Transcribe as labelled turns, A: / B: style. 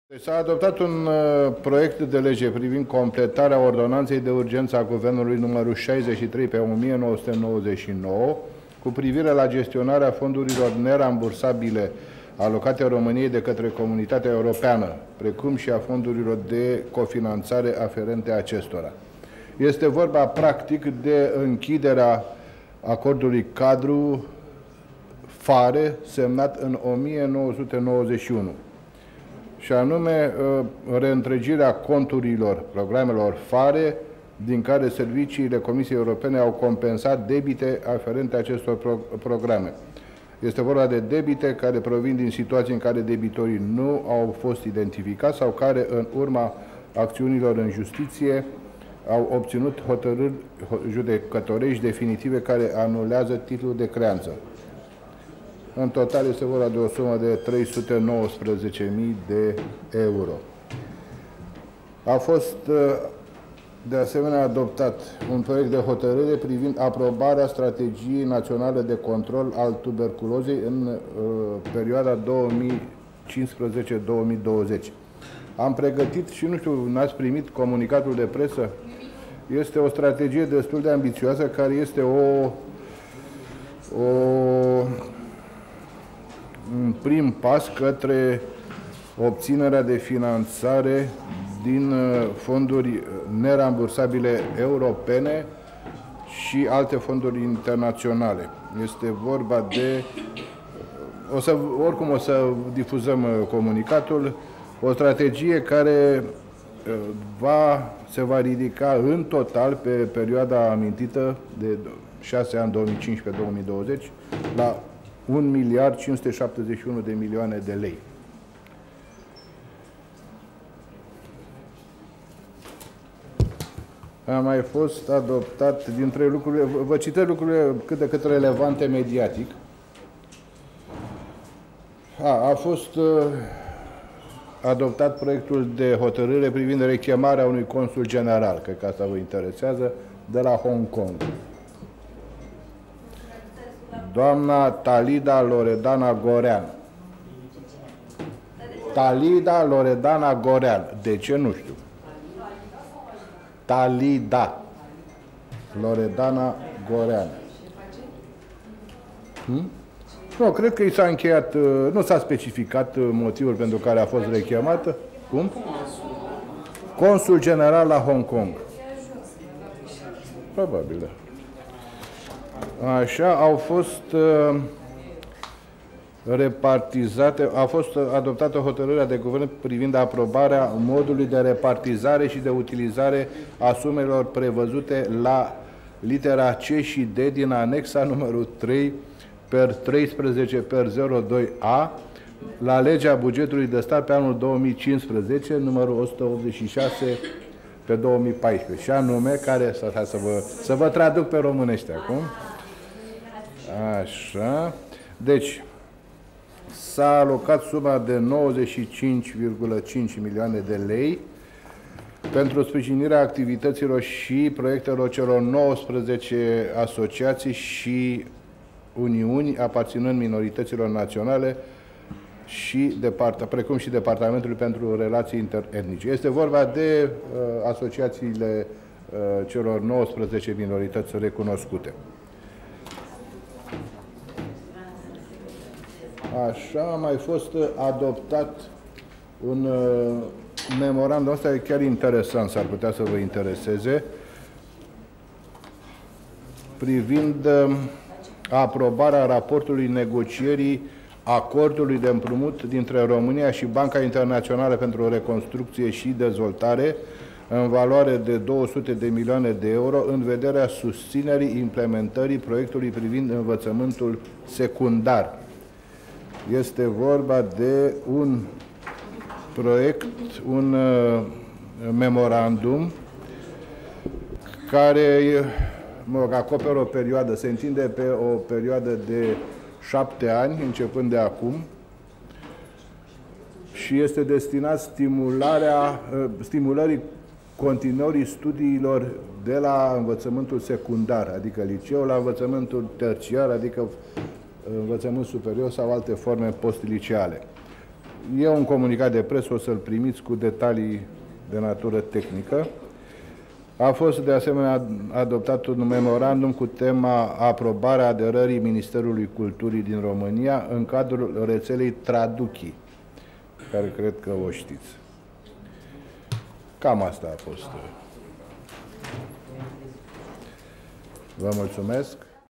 A: S-a adoptat un proiect de lege privind completarea ordonanței de urgență a Guvernului numărul 63 pe 1999 cu privire la gestionarea fondurilor nerambursabile alocate României de către Comunitatea Europeană, precum și a fondurilor de cofinanțare aferente acestora. Este vorba, practic, de închiderea acordului cadru FARE, semnat în 1991. Și anume reîntregirea conturilor programelor FARE, din care serviciile Comisiei Europene au compensat debite aferente acestor programe. Este vorba de debite care provin din situații în care debitorii nu au fost identificați sau care, în urma acțiunilor în justiție, au obținut hotărâri judecătorești definitive care anulează titlul de creanță. În total este vorba de o sumă de 319.000 de euro. A fost de asemenea adoptat un proiect de hotărâre privind aprobarea strategiei naționale de control al tuberculozei în perioada 2015-2020. Am pregătit și nu știu, n-ați primit comunicatul de presă? Este o strategie destul de ambițioasă care este un prim pas către obținerea de finanțare din fonduri nerambursabile europene și alte fonduri internaționale. Este vorba de... oricum o să difuzăm comunicatul, o strategie care se va ridica în total pe perioada amintită de 6 ani, 2015-2020, la 1.571 de milioane de lei. A mai fost adoptat dintre lucrurile, vă citesc lucrurile cât de cât relevante mediatic. A fost adoptat proiectul de hotărâre privind rechemarea unui consul general, cred că asta vă interesează, de la Hong Kong. Doamna Talida Loredana Gorean. Talida Loredana Gorean. De ce? Nu știu. Talida Loredana Gorean. Nu, cred că i s-a încheiat, nu s-a specificat motivul pentru care a fost rechemată. Cum? Consul general la Hong Kong. Probabil, da. Așa, au fost repartizate, a fost adoptată hotărârea de guvern privind aprobarea modului de repartizare și de utilizare a sumelor prevăzute la litera C și D din anexa numărul 3 per 13 per 02A la legea bugetului de stat pe anul 2015, numărul 186 pe 2014. Și anume, care, să vă traduc pe românește acum. Așa. Deci, s-a alocat suma de 95,5 milioane de lei pentru sprijinirea activităților și proiectelor celor 19 asociații și uniuni aparținând minorităților naționale și precum și Departamentului pentru Relații Interetnice. Este vorba de asociațiile celor 19 minorități recunoscute. Așa, a mai fost adoptat un memorandum, ăsta e chiar interesant, s-ar putea să vă intereseze, privind aprobarea raportului negocierii acordului de împrumut dintre România și Banca Internațională pentru Reconstrucție și Dezvoltare în valoare de 200 de milioane de euro în vederea susținerii implementării proiectului privind învățământul secundar. Este vorba de un proiect, un memorandum care acoperă o perioadă, se întinde pe o perioadă de 7 ani, începând de acum, și este destinat stimulării continuării studiilor de la învățământul secundar, adică liceu, la învățământul terțiar, adică învățământ superior sau alte forme postliceale. E un comunicat de presă, o să-l primiți cu detalii de natură tehnică. A fost de asemenea adoptat un memorandum cu tema aprobarea aderării Ministerului Culturii din România în cadrul rețelei Traduchi, care cred că o știți. Cam asta a fost. Vă mulțumesc.